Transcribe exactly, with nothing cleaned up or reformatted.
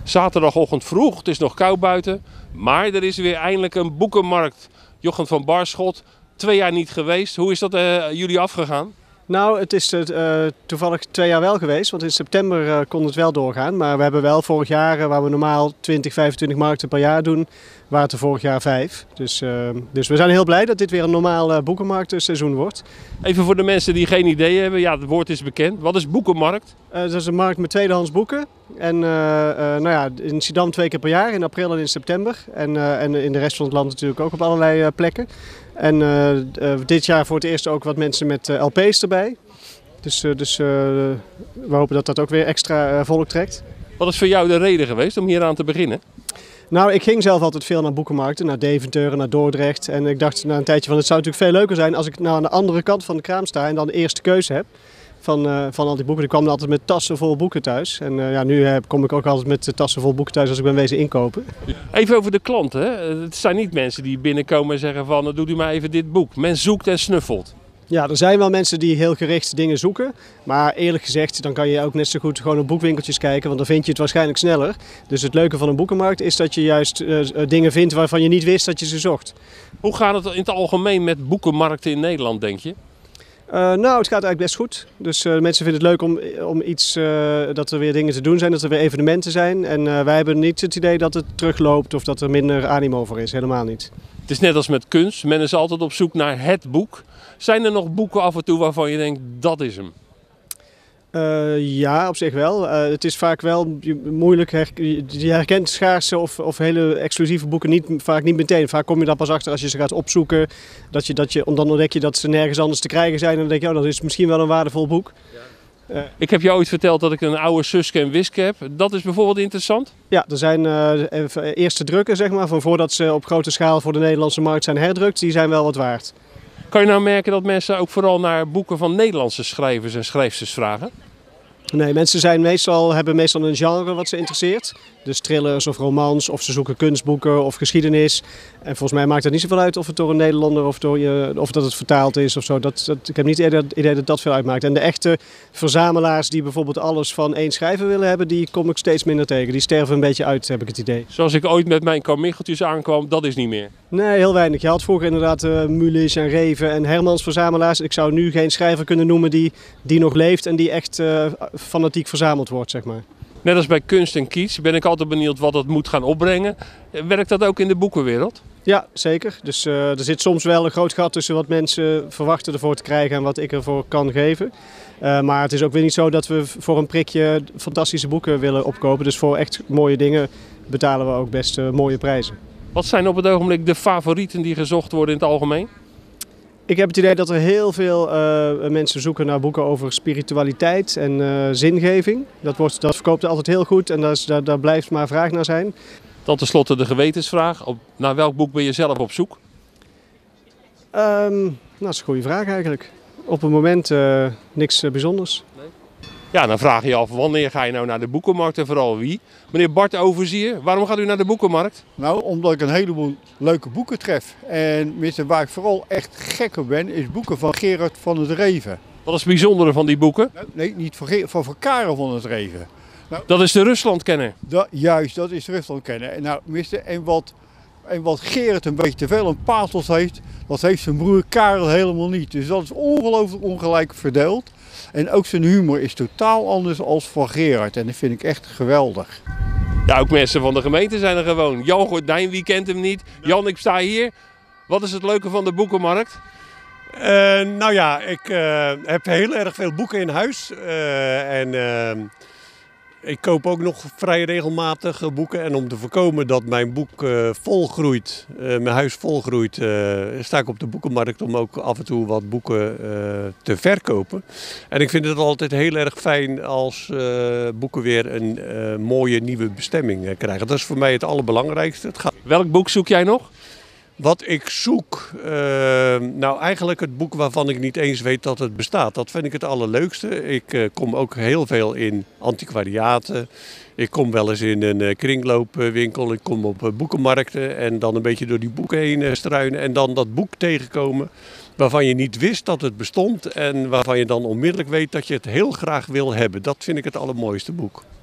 Zaterdagochtend vroeg, het is nog koud buiten, maar er is weer eindelijk een boekenmarkt. Jochem van Barschot, twee jaar niet geweest. Hoe is dat uh, jullie afgegaan? Nou, het is uh, toevallig twee jaar wel geweest, want in september uh, kon het wel doorgaan. Maar we hebben wel vorig jaar, uh, waar we normaal twintig, vijfentwintig markten per jaar doen, waren het er vorig jaar vijf. Dus, uh, dus we zijn heel blij dat dit weer een normaal uh, boekenmarktseizoen wordt. Even voor de mensen die geen idee hebben, ja, het woord is bekend. Wat is boekenmarkt? Uh, dat is een markt met tweedehands boeken. En uh, uh, nou ja, in Schiedam twee keer per jaar, in april en in september. En, uh, en in de rest van het land natuurlijk ook op allerlei uh, plekken. En uh, uh, dit jaar voor het eerst ook wat mensen met uh, L P's erbij. Dus, uh, dus uh, we hopen dat dat ook weer extra uh, volk trekt. Wat is voor jou de reden geweest om hier aan te beginnen? Nou, ik ging zelf altijd veel naar boekenmarkten, naar Deventer en naar Dordrecht. En ik dacht na een tijdje van het zou natuurlijk veel leuker zijn als ik nou aan de andere kant van de kraam sta en dan de eerste keuze heb van, uh, van al die boeken. Ik kwam altijd met tassen vol boeken thuis. En uh, ja, nu uh, kom ik ook altijd met tassen vol boeken thuis als ik ben wezen inkopen. Even over de klanten. Hè? Het zijn niet mensen die binnenkomen en zeggen van doe u maar even dit boek. Men zoekt en snuffelt. Ja, er zijn wel mensen die heel gericht dingen zoeken. Maar eerlijk gezegd, dan kan je ook net zo goed gewoon op boekwinkeltjes kijken. Want dan vind je het waarschijnlijk sneller. Dus het leuke van een boekenmarkt is dat je juist uh, dingen vindt waarvan je niet wist dat je ze zocht. Hoe gaat het in het algemeen met boekenmarkten in Nederland, denk je? Uh, nou, het gaat eigenlijk best goed. Dus uh, mensen vinden het leuk om, om iets, uh, dat er weer dingen te doen zijn, dat er weer evenementen zijn. En uh, wij hebben niet het idee dat het terugloopt of dat er minder animo voor is. Helemaal niet. Het is net als met kunst. Men is altijd op zoek naar het boek. Zijn er nog boeken af en toe waarvan je denkt, dat is hem? Uh, ja, op zich wel. Uh, het is vaak wel moeilijk. Her je herkent schaarse of, of hele exclusieve boeken niet, vaak niet meteen. Vaak kom je daar pas achter als je ze gaat opzoeken. Dat je, dat je, dan ontdek je dat ze nergens anders te krijgen zijn. En dan denk je, oh, dat is misschien wel een waardevol boek. Ja. Uh, ik heb jou ooit verteld dat ik een oude Suske en Wiske heb. Dat is bijvoorbeeld interessant? Ja, er zijn uh, eerste drukken, zeg maar, van voordat ze op grote schaal voor de Nederlandse markt zijn herdrukt. Die zijn wel wat waard. Kan je nou merken dat mensen ook vooral naar boeken van Nederlandse schrijvers en schrijfsters vragen? Nee, mensen zijn meestal, hebben meestal een genre wat ze interesseert. Dus thrillers of romans, of ze zoeken kunstboeken of geschiedenis. En volgens mij maakt het niet zoveel uit of het door een Nederlander of, door je, of dat het vertaald is of zo. Dat, dat, ik heb niet het idee dat dat veel uitmaakt. En de echte verzamelaars die bijvoorbeeld alles van één schrijver willen hebben, die kom ik steeds minder tegen. Die sterven een beetje uit, heb ik het idee. Zoals ik ooit met mijn Carmicheltjes aankwam, dat is niet meer. Nee, heel weinig. Je had vroeger inderdaad uh, Mulisch en Reven en Hermans verzamelaars. Ik zou nu geen schrijver kunnen noemen die, die nog leeft en die echt uh, fanatiek verzameld wordt, zeg maar. Net als bij kunst en kitsch ben ik altijd benieuwd wat dat moet gaan opbrengen. Werkt dat ook in de boekenwereld? Ja, zeker. Dus uh, er zit soms wel een groot gat tussen wat mensen verwachten ervoor te krijgen en wat ik ervoor kan geven. Uh, maar het is ook weer niet zo dat we voor een prikje fantastische boeken willen opkopen. Dus voor echt mooie dingen betalen we ook best uh, mooie prijzen. Wat zijn op het ogenblik de favorieten die gezocht worden in het algemeen? Ik heb het idee dat er heel veel uh, mensen zoeken naar boeken over spiritualiteit en uh, zingeving. Dat, wordt, dat verkoopt altijd heel goed en daar, is, daar, daar blijft maar vraag naar zijn. Dan tenslotte de gewetensvraag. Op, naar welk boek ben je zelf op zoek? Um, nou, dat is een goede vraag eigenlijk. Op het moment uh, niks uh, bijzonders. Nee. Ja, dan vraag je je af, wanneer ga je nou naar de boekenmarkt en vooral wie? Meneer Bart Overzier, waarom gaat u naar de boekenmarkt? Nou, omdat ik een heleboel leuke boeken tref. En waar ik vooral echt gek op ben, is boeken van Gerard van het Reven. Wat is het bijzondere van die boeken? Nee, niet van, van, van Karel van het Reven. Nou, dat is de Ruslandkenner. Dat, juist, dat is de Ruslandkenner. En, nou, en, wat, en wat Gerard een beetje te veel aan pathos heeft, dat heeft zijn broer Karel helemaal niet. Dus dat is ongelooflijk ongelijk verdeeld. En ook zijn humor is totaal anders als van Gerard. En dat vind ik echt geweldig. Ja, ook mensen van de gemeente zijn er gewoon. Jan Gordijn, wie kent hem niet? Jan, ik sta hier. Wat is het leuke van de boekenmarkt? Uh, nou ja, ik uh, heb heel erg veel boeken in huis. Uh, en uh, ik koop ook nog vrij regelmatig boeken. En om te voorkomen dat mijn boek uh, volgroeit, uh, mijn huis volgroeit, uh, sta ik op de boekenmarkt om ook af en toe wat boeken uh, te verkopen. En ik vind het altijd heel erg fijn als uh, boeken weer een uh, mooie nieuwe bestemming uh, krijgen. Dat is voor mij het allerbelangrijkste. Het gaat... Welk boek zoek jij nog? Wat ik zoek, uh, nou eigenlijk het boek waarvan ik niet eens weet dat het bestaat. Dat vind ik het allerleukste. Ik uh, kom ook heel veel in antiquariaten. Ik kom wel eens in een uh, kringloopwinkel. Ik kom op uh, boekenmarkten en dan een beetje door die boeken heen uh, struinen. En dan dat boek tegenkomen waarvan je niet wist dat het bestond. En waarvan je dan onmiddellijk weet dat je het heel graag wil hebben. Dat vind ik het allermooiste boek.